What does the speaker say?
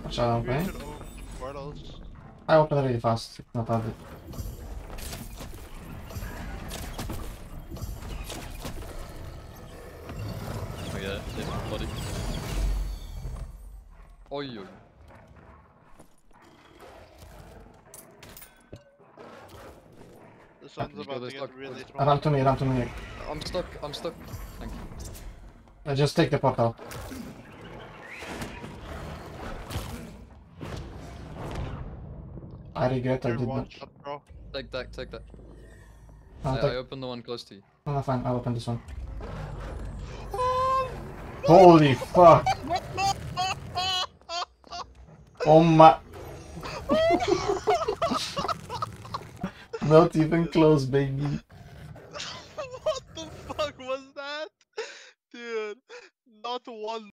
Watch out, We okay? should open the portals. I open it really fast. It's not hard. Oh yeah, save my body. Oi, oi. This one's You about go to this get lock. really Run strong. to me. I'm stuck. Thank you. Just take the portal. I regret I You're did one not. shot, bro. Take that. I'll I take... opened the one close to you. No, fine, I'll open this one. Holy fuck! Oh my... Not even close, baby. What the fuck was that? Dude, not one